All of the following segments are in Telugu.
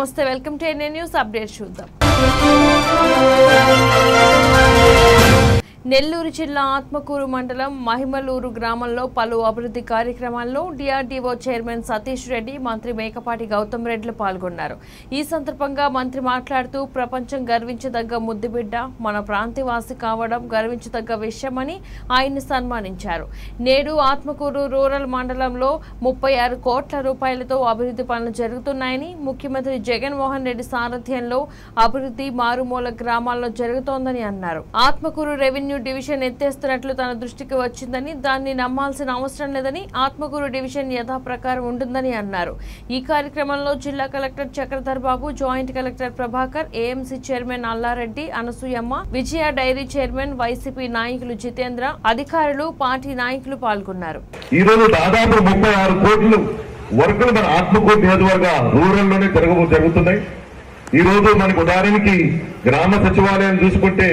నమస్తే welcome to NA news update చూద్దాం. నెల్లూరు జిల్లా ఆత్మకూరు మండలం మహిమలూరు గ్రామంలో పలు అభివృద్ధి కార్యక్రమాల్లో డిఆర్డీఓ చైర్మన్ సతీష్ రెడ్డి, మంత్రి మేకపాటి గౌతమ్ రెడ్డిలు పాల్గొన్నారు. ఈ సందర్భంగా మంత్రి మాట్లాడుతూ ప్రపంచం గర్వించదగ్గ ముద్దుబిడ్డ మన ప్రాంతవాసి కావడం గర్వించదగ్గ విషయమని ఆయన్ని సన్మానించారు. నేడు ఆత్మకూరు రూరల్ మండలంలో 36 కోట్ల రూపాయలతో అభివృద్ధి పనులు జరుగుతున్నాయని, ముఖ్యమంత్రి జగన్మోహన్ రెడ్డి సారథ్యంలో అభివృద్ధి మారుమూల గ్రామాల్లో జరుగుతోందని అన్నారు. ఆత్మకూరు రెవెన్యూ డివిజన్ ఎత్తేస్తున్నట్లు తన దృష్టికి వచ్చిందని, దాన్ని నమ్మాల్సిన అవసరం లేదని, ఆత్మకూరు డివిజన్ యథాప్రకారం ఉంటుందని అన్నారు. ఈ కార్యక్రమంలో జిల్లా collector Chakradhar Babu, joint collector Prabhakar, AMC chairman Allareddy, Anasuyamma, Vijaya dairy chairman, YCP నాయకులు జితేంద్ర, అధికారులు, పార్టీ నాయకులు పాల్గొన్నారు. ఈ రోజు దాదాపు 36 కోట్లు వర్కులు మన ఆత్మకూరు నియోజకవర్గ రూరల్ లోనే జరుగుతున్నాయి. ఈ రోజు మనకు ఉదాహరణకి గ్రామ సచివాలయం చూసుకుంటే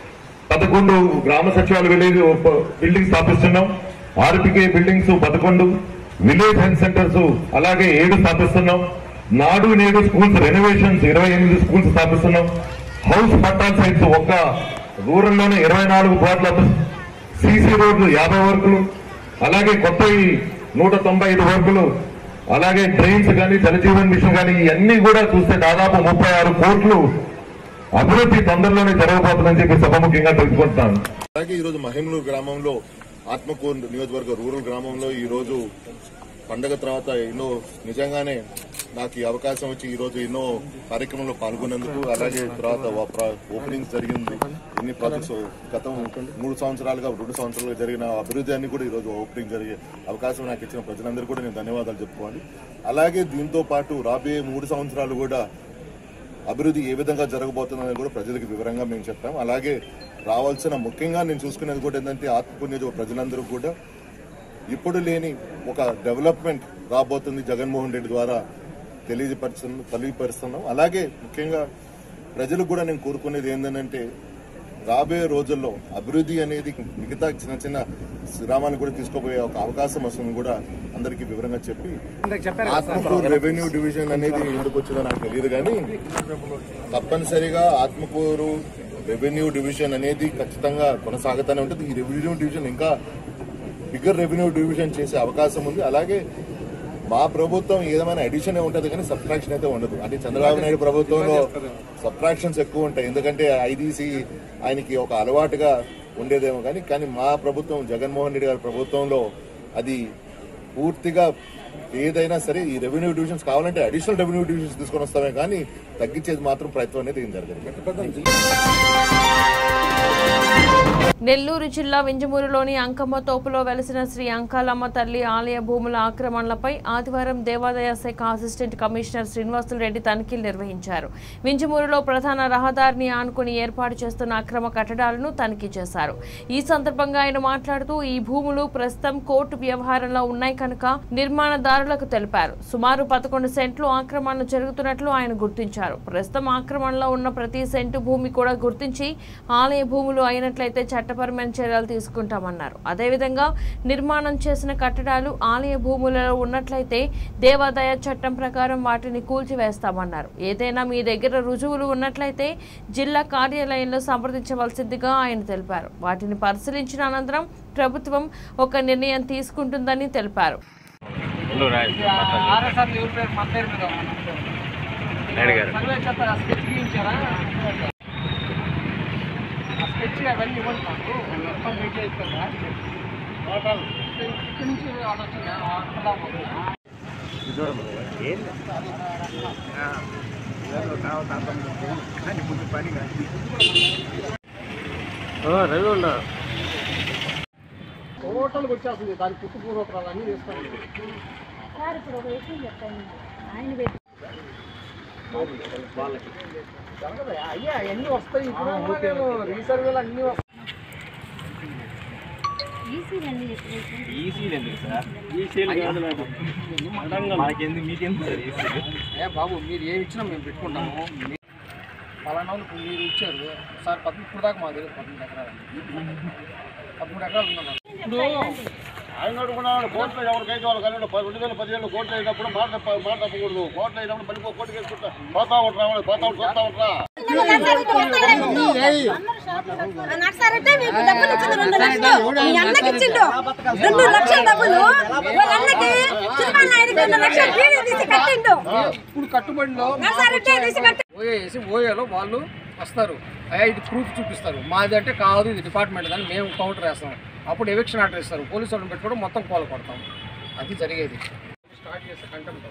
11 గ్రామ సచివాలయ బిల్డింగ్ స్థాపిస్తున్నాం. RPK buildings 11, village health centres అలాగే 7 స్థాపిస్తున్నాం. Nadu Nedu schools renovations 28 schools స్థాపిస్తున్నాం. హౌస్ పట్టాల సైట్స్ ఒక్క రూరల్ లోనే 24 కోట్ల, సిసి రోడ్లు 50 వర్కులు, అలాగే కొత్త 195 వర్కులు, అలాగే ట్రైన్స్ కానీ జలజీవన్ మిషన్ కానీ ఇవన్నీ కూడా చూస్తే దాదాపు 36 కోట్లు అభివృద్ధి తొందరలోనే జరగబోతుందని చెప్పి సభముఖ్యంగా తెలుసుకుంటున్నాను. అలాగే ఈ రోజు మహిమలూరు గ్రామంలో ఆత్మకూరు నియోజకవర్గ రూరల్ గ్రామంలో ఈ రోజు పండగ తర్వాత ఎన్నో నిజంగానే నాకు ఈ అవకాశం వచ్చి ఈ రోజు ఎన్నో కార్యక్రమంలో పాల్గొన్నందుకు, అలాగే తర్వాత ఓపెనింగ్స్ జరిగింది. ఎన్ని ప్రాజెక్ట్స్ గతం 3 సంవత్సరాలుగా 2 సంవత్సరాలుగా జరిగిన అభివృద్ధి అన్ని కూడా ఈ రోజు ఓపెనింగ్ జరిగే అవకాశం నాకు ఇచ్చిన ప్రజలందరూ కూడా నేను ధన్యవాదాలు చెప్పుకోవాలి. అలాగే దీంతో పాటు రాబోయే 3 సంవత్సరాలు కూడా అభివృద్ధి ఏ విధంగా జరగబోతుందని కూడా ప్రజలకు వివరంగా మేము చెప్తాం. అలాగే రావాల్సిన ముఖ్యంగా నేను చూసుకునేది కూడా ఏంటంటే ఆత్మకూరు ప్రజలందరూ కూడా ఇప్పుడు లేని ఒక డెవలప్మెంట్ రాబోతుంది జగన్మోహన్ రెడ్డి ద్వారా తెలియపరుస్తున్నాం. అలాగే ముఖ్యంగా ప్రజలకు కూడా నేను కోరుకునేది ఏంటంటే రాబోయే రోజుల్లో అభివృద్ధి అనేది మిగతా చిన్న చిన్న గ్రామాన్ని కూడా తీసుకోబోయే ఒక అవకాశం వస్తుంది కూడా అందరికీ వివరంగా చెప్పి, ఆత్మకూరు రెవెన్యూ డివిజన్ అనేది ఎందుకు వచ్చిందో నాకు తెలియదు కానీ తప్పనిసరిగా ఆత్మకూరు రెవెన్యూ డివిజన్ అనేది ఖచ్చితంగా కొనసాగుతూనే ఉంటుంది. ఈ రెవెన్యూ డివిజన్ ఇంకా బిగ్గర్ రెవెన్యూ డివిజన్ చేసే అవకాశం ఉంది. అలాగే మా ప్రభుత్వం ఏదైనా అడిషన్ ఉంటుంది కానీ సబ్ట్రాక్షన్ అయితే ఉండదు. అంటే చంద్రబాబు నాయుడు ప్రభుత్వంలో సబ్ట్రాక్షన్స్ ఎక్కువ ఉంటాయి, ఎందుకంటే ఐదీసీ ఆయనకి ఒక అలవాటుగా ఉండేదేమో కానీ మా ప్రభుత్వం జగన్మోహన్ రెడ్డి గారి ప్రభుత్వంలో అది పూర్తిగా ఏదైనా సరే ఈ రెవెన్యూ డివిజన్స్ కావాలంటే అడిషనల్ రెవెన్యూ డివిజన్స్ తీసుకొని వస్తామే కానీ తగ్గించేది మాత్రం ప్రయత్నం అనేది ఏం జరగదు. నెల్లూరు జిల్లా వింజమూరులోని అంకమ్మ తోపులో వెలసిన శ్రీ అంకాలమ్మ తల్లి ఆలయ భూముల ఆక్రమణలపై ఆదివారం దేవాదాయ శాఖ అసిస్టెంట్ కమిషనర్ శ్రీనివాసులు రెడ్డి తనిఖీలు నిర్వహించారు. వింజమూరులో ప్రధాన రహదారిని ఆనుకుని ఏర్పాటు చేస్తున్న అక్రమ కట్టడాలను తనిఖీ చేశారు. ఈ సందర్భంగా ఆయన మాట్లాడుతూ ఈ భూములు ప్రస్తుతం కోర్టు వ్యవహారంలో ఉన్నాయి కనుక నిర్మాణదారులకు తెలిపారు. సుమారు 11 సెంట్లు ఆక్రమణలు జరుగుతున్నట్లు ఆయన గుర్తించారు. ప్రస్తుతం ఆక్రమణలో ఉన్న ప్రతి సెంటు భూమి కూడా గుర్తించి ఆలయ భూములు అయినట్లయితే చట్టపరమైన చర్యలు తీసుకుంటామన్నారు. అదేవిధంగా నిర్మాణం చేసిన కట్టడాలు ఆలయ భూములలో ఉన్నట్లయితే దేవాదాయ చట్టం ప్రకారం వాటిని కూల్చివేస్తామన్నారు. ఏదైనా మీ దగ్గర రుజువులు ఉన్నట్లయితే జిల్లా కార్యాలయంలో సంప్రదించవలసిందిగా ఆయన తెలిపారు. వాటిని పరిశీలించిన అనంతరం ప్రభుత్వం ఒక నిర్ణయం తీసుకుంటుందని తెలిపారు. అవన్నీ ఇవ్వండి మాకు మొత్తం మీట్ అయిపోయిందా ఇక్కడి నుంచి టోటల్గా వచ్చేస్తుంది. దాని పుట్టుపూర్వకాలు అన్నీ తీసుకోండి. అయ్యా అన్నీ వస్తాయి. ఇప్పుడు రీసర్వేలు అన్నీ వస్తాయి. బాబు మీరు ఏమి ఇచ్చినా మేము పెట్టుకుంటాము. పలానా వాళ్ళు మీరు ఇచ్చారు సార్ 13 ఇప్పుడు దాకా మాకు తెలియదు 18 ఎకరాలు 13 ఎకరాలు ఉన్నాను. ఇప్పుడు ఆయన అడుగున్నాడు కోర్టులో ఎవరికైతే వాళ్ళు కానీ 2017 కోర్టులో అయినప్పుడు మాట తప్పకూడదు. కోర్టులో అయినప్పుడు మళ్ళీ కోర్టుకి వేసుకుంటా పోతా ఉంటా చూస్తా ఉంటా. నర్సారెడ్డి మీకు డబ్బులు ఇచ్చింది 2 లక్షలు మీ అన్నకి ఇచ్చిండు 2 లక్షల డబ్బులు వాళ్ళ అన్నకి చిరుమల నాయుడికి 2 లక్షలు వీడి తీసి కట్టిండు. ఇప్పుడు కట్టుబడిలో నర్సారెడ్డి తీసి కట్టి ఓయేసి ఓయేలో వాళ్ళు వస్తారు, ఇది ప్రూఫ్ చూపిస్తారు. మాది అంటే కాదు, ఇది డిపార్ట్మెంట్ కానీ మేము కౌంటర్ వేస్తాం. అప్పుడు ఎవిక్షన్ ఆర్డర్ ఇస్తారు, పోలీసు వాళ్ళని పెట్టుకోవడం మొత్తం కోల కొడతాం. అది జరిగేది. స్టార్ట్ చేస్తే కంటెంప్ట్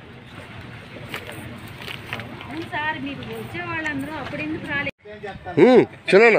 సార్ మీకు వచ్చే వాళ్ళందరూ అప్పుడు ఎందుకు రాలేదు? చిన్న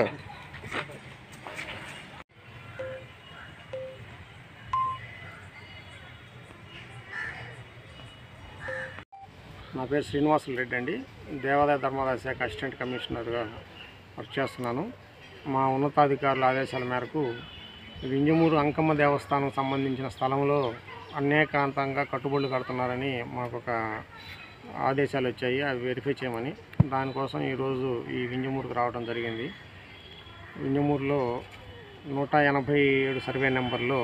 నా పేరు శ్రీనివాసులు రెడ్డి అండి. దేవాదాయ ధర్మాదాయ శాఖ అసిస్టెంట్ కమిషనర్గా వర్క్ చేస్తున్నాను. మా ఉన్నతాధికారుల ఆదేశాల మేరకు వింజమూరు అంకమ్మ దేవస్థానం సంబంధించిన స్థలంలో అనేకాంతంగా కట్టుబడులు కడుతున్నారని మాకు ఒక ఆదేశాలు వచ్చాయి. అవి వెరిఫై చేయమని. దానికోసం ఈరోజు ఈ వింజమూరుకు రావడం జరిగింది. వింజమూరులో 187 సర్వే నెంబర్లో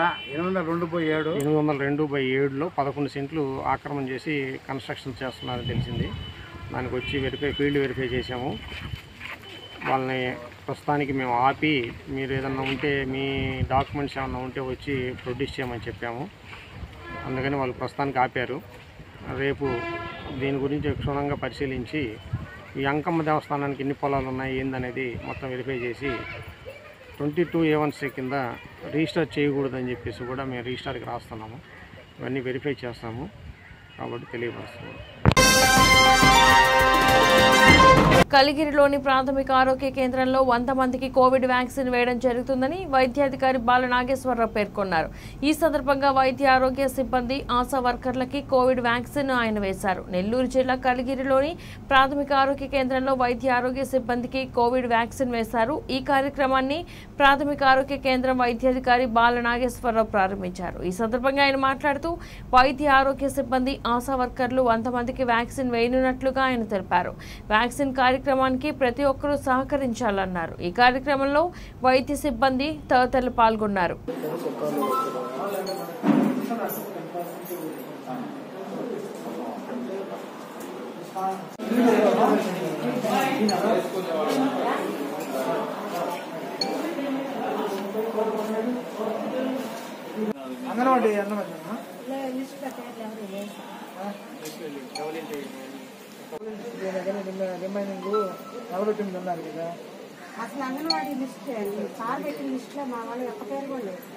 802/7లో 11 సెంట్లు ఆక్రమణ చేసి కన్స్ట్రక్షన్ చేస్తున్నారని తెలిసింది. దానికి వచ్చి ఫీల్డ్ వెరిఫై చేసాము. వాళ్ళని ప్రస్తుతానికి మేము ఆపి మీరు ఏదన్నా ఉంటే మీ డాక్యుమెంట్స్ ఏమన్నా ఉంటే వచ్చి ప్రొడ్యూస్ చేయమని చెప్పాము. అందుకని వాళ్ళు ప్రస్తుతానికి ఆపారు. రేపు దీని గురించి క్షుణ్ణంగా పరిశీలించి ఈ అంకమ్మ దేవస్థానానికి ఎన్ని పొలాలు ఉన్నాయి ఏందనేది మొత్తం వెరిఫై చేసి 22A1C కింద రిజిస్టర్ చేయకూడదని చెప్పేసి కూడా మేము రిజిస్టర్కి రాస్తున్నాము. ఇవన్నీ వెరిఫై చేస్తాము కాబట్టి తెలియపరుస్తున్నాము. కలిగిరిలోని ప్రాథమిక ఆరోగ్య కేంద్రంలో 100 మందికి కోవిడ్ వ్యాక్సిన్ వేయడం జరుగుతుందని వైద్యాధికారి బాల నాగేశ్వరరావు పేర్కొన్నారు. ఈ సందర్భంగా వైద్య ఆరోగ్య సిబ్బంది ఆశా వర్కర్లకి కోవిడ్ వ్యాక్సిన్ ఆయన వేశారు. నెల్లూరు జిల్లా కలిగిరిలోని ప్రాథమిక ఆరోగ్య కేంద్రంలో వైద్య ఆరోగ్య సిబ్బందికి కోవిడ్ వ్యాక్సిన్ వేశారు. ఈ కార్యక్రమాన్ని ప్రాథమిక ఆరోగ్య కేంద్రం వైద్యాధికారి బాల నాగేశ్వరరావు ప్రారంభించారు. ఈ సందర్భంగా ఆయన మాట్లాడుతూ వైద్య ఆరోగ్య సిబ్బంది ఆశా వర్కర్లు 100 మందికి వ్యాక్సిన్ వేయనున్నట్లుగా ఆయన తెలిపారు. వ్యాక్సిన్ కార్యక్రమానికి ప్రతి ఒక్కరూ సహకరించాలన్నారు. ఈ కార్యక్రమంలో వైద్య సిబ్బంది తదితరులు పాల్గొన్నారు. అంగన్వాడీ రిమైనింగ్ ఎవరు ఉన్నారు కదా అసలు అంగన్వాడీ లిస్ట్ సార్ పెట్టిన లిస్ట్ లో మా వాళ్ళు ఒక్క పేరు కూడా లేదు.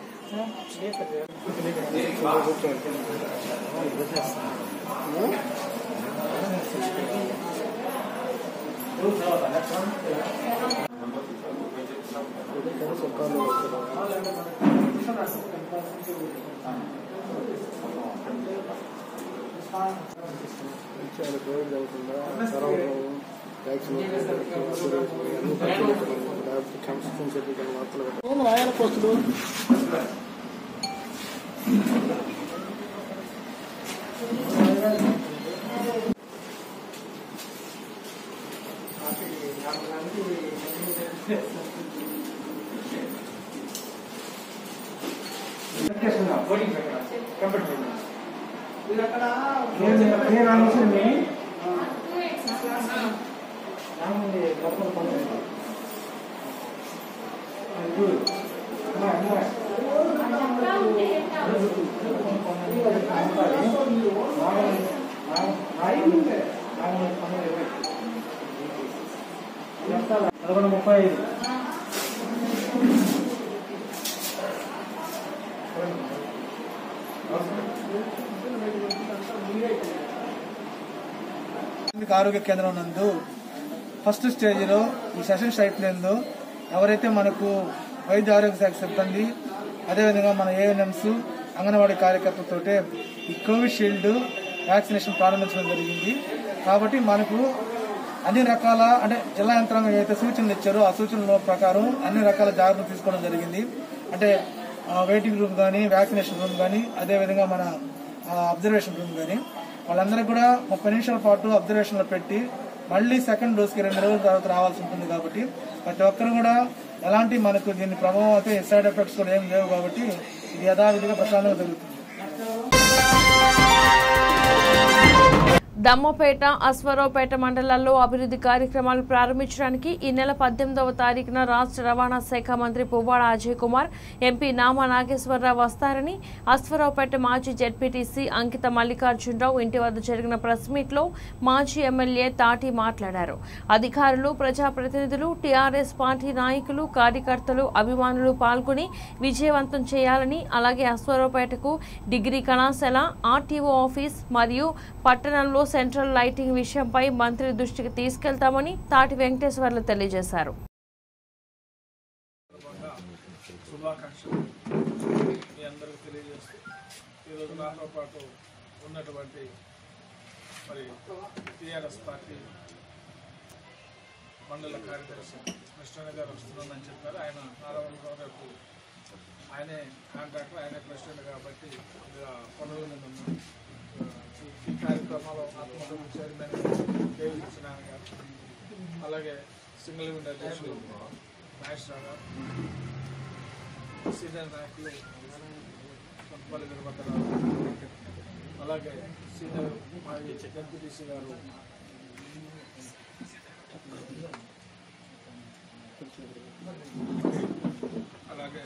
ఆరోగ్య కేంద్రం నందు ఫస్ట్ స్టేజ్లో ఈ సెషన్ సైట్ నందు ఎవరైతే మనకు వైద్య ఆరోగ్య శాఖ సిబ్బంది అదేవిధంగా మన ఏఎన్ఎంస్ అంగన్వాడీ కార్యకర్తలతో ఈ కోవిషీల్డ్ వ్యాక్సినేషన్ ప్రారంభించడం జరిగింది. కాబట్టి మనకు అన్ని రకాల అంటే జిల్లా యంత్రాంగం ఏదైతే సూచనలు ఇచ్చారో ఆ సూచనల ప్రకారం అన్ని రకాల జాగ్రత్తలు తీసుకోవడం జరిగింది. అంటే వెయిటింగ్ రూమ్ కానీ వ్యాక్సినేషన్ రూమ్ కానీ అదేవిధంగా మన అబ్జర్వేషన్ రూమ్ కానీ వాళ్ళందరికీ కూడా 30 నిమిషాల పాటు అబ్జర్వేషన్లో పెట్టి మళ్ళీ సెకండ్ డోస్కి 2 రోజుల తర్వాత రావాల్సి ఉంటుంది. కాబట్టి ప్రతి ఒక్కరు కూడా ఎలాంటి మనకు దీని ప్రభావం అయితే సైడ్ ఎఫెక్ట్స్ కూడా ఏం లేవు. కాబట్టి యథావిధిగా ప్రశాంతంగా జరుగుతుంది. దమ్మపేట, అశ్వరావుపేట మండలాల్లో అభివృద్ధి కార్యక్రమాలు ప్రారంభించడానికి ఈ నెల 18వ తారీఖున రాష్ట్ర రవాణా శాఖ మంత్రి పువ్వాడ అజయ్ కుమార్, ఎంపీ నామా నాగేశ్వరరావు వస్తారని అశ్వరావుపేట మాజీ జెడ్పీటీసీ అంకిత మల్లికార్జునరావు ఇంటి వద్ద జరిగిన ప్రెస్ మీట్లో మాజీ ఎమ్మెల్యే తాటి మాట్లాడారు. అధికారులు, ప్రజాప్రతినిధులు, టీఆర్ఎస్ పార్టీ నాయకులు, కార్యకర్తలు, అభిమానులు పాల్గొని విజయవంతం చేయాలని, అలాగే అశ్వరావుపేటకు డిగ్రీ కళాశాల, ఆర్టీఓ ఆఫీస్ మరియు పట్టణంలో సెంట్రల్ లైటింగ్ విషయంపై మంత్రి దృష్టికి తీసుకెళ్తామని తాటి వెంకటేశ్వర్లు తెలియజేశారు. శుభాకాంక్షలు మీ అందరికీ తెలియజేస్తూ ఈరోజు నాతో పాటు ఉన్నటువంటి మరి టీఆర్ఎస్ పార్టీ మండల కార్యదర్శి కృష్ణ గారు వస్తున్నామని చెప్పారు. ఆయన నారాయణరావు గారు ఆయనే కాంట్రాక్టర్, ఆయనే ప్రెసిడెంట్ కాబట్టి పనుల మీద ఉన్నారు. ఈ కార్యక్రమంలో ఆత్మహత్య చైర్మన్ కేవీ సత్యనారాయణ గారు, అలాగే సింగిల్ విండో అధ్యక్షులు నాగేశ్వరరావు గారు, సీనియర్ నాయకులు కొంతపల్లి వీరభద్రరావు, అలాగే సీనియర్ మాజీ ఎంపీటీసీ గారు అలాగే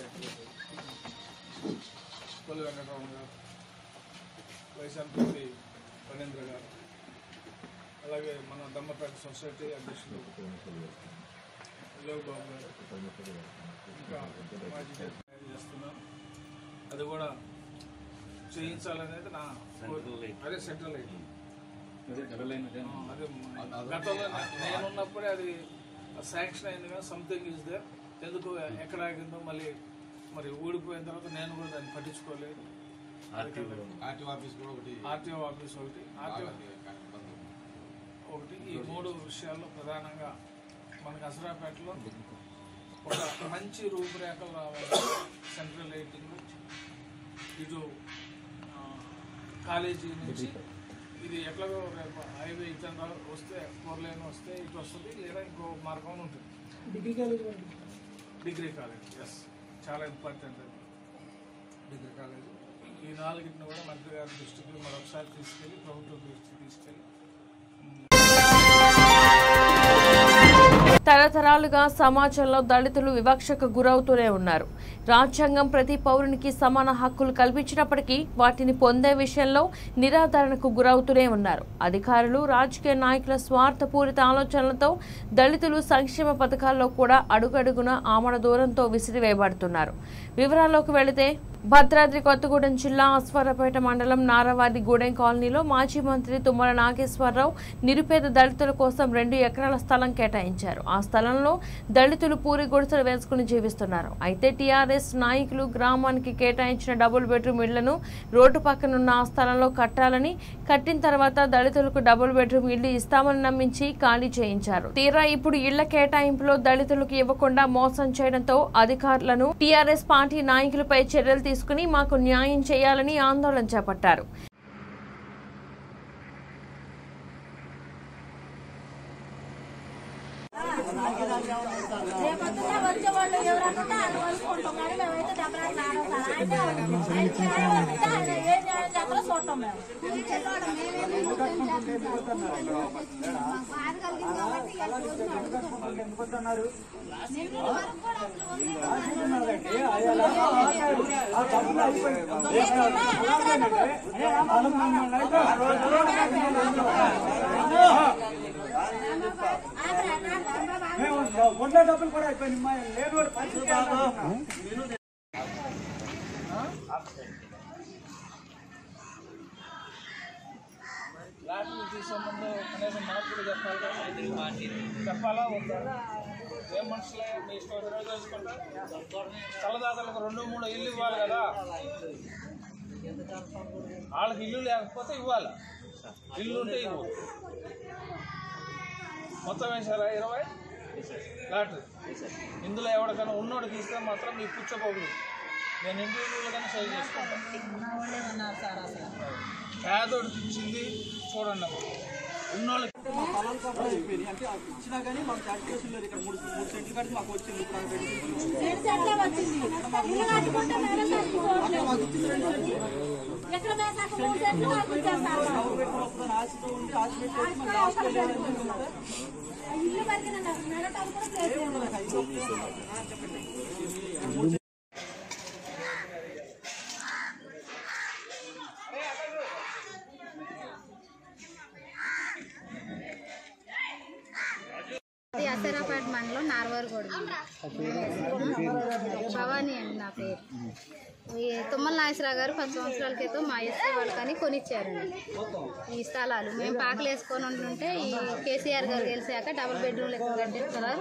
కొల్లి వెంకటరావు గారు, వైస్ ఎంపీ వనేంద్ర గారు, అలాగే మన దమ్మపేట సొసైటీ అధ్యక్షులు యోగబాబు గారు, ఇంకా మాజీ చేస్తున్నాం. అది కూడా చేయించాలనేది నా అదే సెంట్రల్ లైట్. అదే గతంలో నేనున్నప్పుడే అది శాంక్షన్ అయింది కానీ సంథింగ్ ఈజ్ దేర్. ఎందుకు ఎక్కడ ఆగిందో మళ్ళీ మరి ఊడిపోయిన తర్వాత నేను కూడా దాన్ని పట్టించుకోలేదు. ఆర్టీఓ ఆఫీస్ ఒకటి ఈ మూడు విషయాల్లో ప్రధానంగా మనకు అసరాపేటలో ఒక మంచి రూపురేఖలు రావాలి. సెంట్రల్ లైటింగ్ ఇటు కాలేజీ నుంచి ఇది ఎట్లాగో రేపు హైవే ఇతర వస్తే 4 లైన్ వస్తే ఇటు వస్తుంది, లేదా ఇంకో మార్గం ఉంటుంది. డిగ్రీ కాలేజ్ ఎస్, చాలా ఇంపార్టెంట్ అది డిగ్రీ కాలేజ్. ఈ 4ని కూడా మంత్రి గారి దృష్టికి మరొకసారి తీసుకెళ్ళి ప్రభుత్వం దృష్టికి తీసుకెళ్ళి తరతరాలుగా సమాజంలో దళితులు వివక్షకు గురవుతూనే ఉన్నారు. రాజ్యాంగం ప్రతి పౌరునికి సమాన హక్కులు కల్పించినప్పటికీ వాటిని పొందే విషయంలో నిరాదరణకు గురవుతూనే ఉన్నారు. అధికారులు, రాజకీయ నాయకుల స్వార్థపూరిత ఆలోచనలతో దళితులు సంక్షేమ పథకాల్లో కూడా అడుగడుగున ఆమడ దూరంతో విసిరివేయబడుతున్నారు. వివరాల్లోకి వెళితే భద్రాద్రి కొత్తగూడెం జిల్లా అశ్వరావుపేట మండలం నారావారి గూడెం కాలనీలో మాజీ మంత్రి తుమ్మల నాగేశ్వరరావు నిరుపేద దళితుల కోసం 2 ఎకరాల స్థలం కేటాయించారు. ఆ స్థలంలో దళితులు పూరి గుడిసెలు వేసుకుని జీవిస్తున్నారు. అయితే టీఆర్ఎస్ నాయకులు గ్రామానికి కేటాయించిన డబుల్ బెడ్రూమ్ ఇళ్లను రోడ్డు పక్కనున్న ఆ స్థలంలో కట్టాలని, కట్టిన తర్వాత దళితులకు డబుల్ బెడ్రూమ్ ఇళ్లు ఇస్తామని నమ్మించి ఖాళీ చేయించారు. తీరా ఇప్పుడు ఇళ్ల కేటాయింపులో దళితులకు ఇవ్వకుండా మోసం చేయడంతో అధికారులను టీఆర్ఎస్ పార్టీ నాయకులపై చర్యలు తీసుకుని మాకు న్యాయం చేయాలని ఆందోళన చేపట్టారు. వచ్చేవాళ్ళు ఎవరన్నా అనుకుంటాం కానీ మేమైతే డబ్బులు ఏం చెప్పలో చూడటం మేము. డబ్బులు కూడా అయిపోయింది. లాటరీ తీసే ముందు కనీసం మనకు కూడా చెప్పాలా వద్దా? ఏం మనుషులే మీ ఇష్టం రోజు చేసుకుంటారు. చల్లదాతలకు 2-3 ఇల్లు ఇవ్వాలి కదా. వాళ్ళకి ఇల్లు లేకపోతే ఇవ్వాలి, ఇల్లు ఉంటే ఇవ్వు. మొత్తం వేసారా 20 లాటరీ? ఇందులో ఎవరికైనా ఉన్నోడికి ఇస్తే మాత్రం మీకు కూర్చోపోదు. నేను ఇండివిజువల్గానే సైజ్ చేసుకుంటాను. పేదోడికి ఇచ్చింది చూడండి. ఇచ్చినా కానీ మాకు సాటిస్ఫాక్షన్ లేదు. ఇక్కడ 3 సెంట్లు కట్టి మాకు వచ్చింది. ఆశతో ఉండి ఆశ పెట్టి అసరాపేట మండలం నార్వర్గూడ భవానీ అండి నా పేరు. తుమ్మల నాగేశ్వరరావు గారు 10 సంవత్సరాల క్రితం మా ఎస్సీ వాళ్ళకని కొనిచ్చారండి ఈ స్థలాలు. మేము పాకలు వేసుకొని ఉంటుంటే ఈ కేసీఆర్ గారు గెలిచాక డబుల్ బెడ్రూమ్ లెక్క కట్టిస్తున్నారు.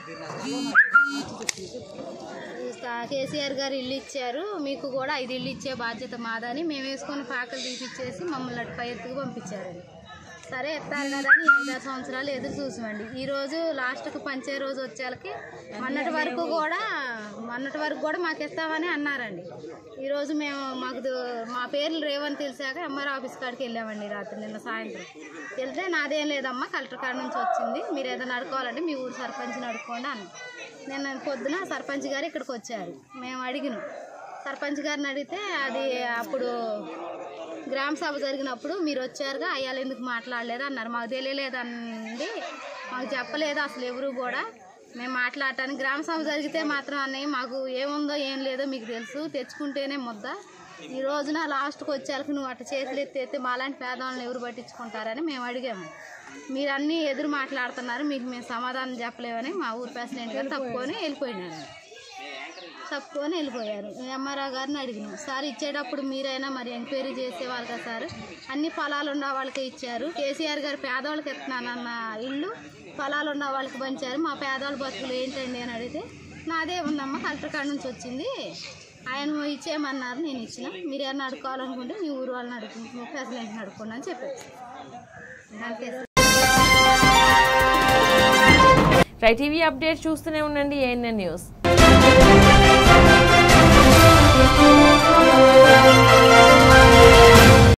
కేసీఆర్ గారు ఇల్లు ఇచ్చారు, మీకు కూడా 5 ఇల్లు ఇచ్చే బాధ్యత మాదని మేము వేసుకొని పాకలు తీపిచ్చేసి మమ్మల్ని అటు పై ఎత్తుకు పంపించారండి. సరే ఎత్తారు కదా అని 5-6 సంవత్సరాలు ఎదురు చూసామండి. ఈరోజు లాస్ట్కి పంచే రోజు వచ్చేళ్ళకి మొన్నటి వరకు కూడా మాకు ఇస్తామని అన్నారండి. ఈరోజు మేము మా పేర్లు రేవని తెలిసాక ఎంఆర్ ఆఫీస్ కాడికి వెళ్ళామండి రాత్రి నిన్న సాయంత్రం. వెళ్తే నాదేం లేదమ్మా కలెక్టర్ కాడ నుంచి వచ్చింది, మీరు ఏదైనా అడుకోవాలంటే మీ ఊరు సర్పంచ్ని అడుక్కోండి అని. నిన్న పొద్దున సర్పంచ్ గారు ఇక్కడికి వచ్చారు. మేము అడిగినాం సర్పంచ్ గారిని అడిగితే అది అప్పుడు గ్రామ సభ జరిగినప్పుడు మీరు వచ్చారుగా అయ్యాలు ఎందుకు మాట్లాడలేదు అన్నారు. మాకు తెలియలేదండి, మాకు చెప్పలేదు అసలు ఎవరు కూడా. మేము మాట్లాడటానికి గ్రామ సభ జరిగితే మాత్రం అన్నయ్య మాకు ఏముందో ఏం లేదో మీకు తెలుసు, తెచ్చుకుంటేనే ముద్ద. ఈ రోజున లాస్ట్కి వచ్చేళ్ళకి నువ్వు అట్ట చేతులు ఎత్తేస్తే మాలాంటి పేదవాళ్ళని ఎవరు పట్టించుకుంటారని మేము అడిగాము. మీరు అన్నీ ఎదురు మాట్లాడుతున్నారు, మీకు మేము సమాధానం చెప్పలేమని మా ఊరు ప్రెసిడెంట్ గారు తప్పుకొని వెళ్ళిపోయారు. ఎంఆర్ఆర్ గారిని అడిగినాం, సార్ ఇచ్చేటప్పుడు మీరైనా మరి ఎంక్వైరీ చేసేవాళ్ళు కదా సార్, అన్ని పొలాలు ఉన్న వాళ్ళకే ఇచ్చారు. కేసీఆర్ గారు పేదవాళ్ళకి ఇస్తున్నానన్న ఇల్లు పొలాలు ఉన్న వాళ్ళకి పంచారు, మా పేదవాళ్ళ బతుకులు ఏంటండి అని అడిగితే నాదే ఉందమ్మా కలెక్టర్ కాడ నుంచి వచ్చింది, ఆయన ఇచ్చేయమన్నారు, నేను ఇచ్చిన. మీరు ఏమన్నా అడుకోవాలనుకుంటే మీ ఊరు వాళ్ళని అడుగుతుంది, ప్రెసిడెంట్ని అడుకోండి అని చెప్పారు. రైట్ టీవీ అప్డేట్ చూస్తూనే ఉండండి ANN న్యూస్.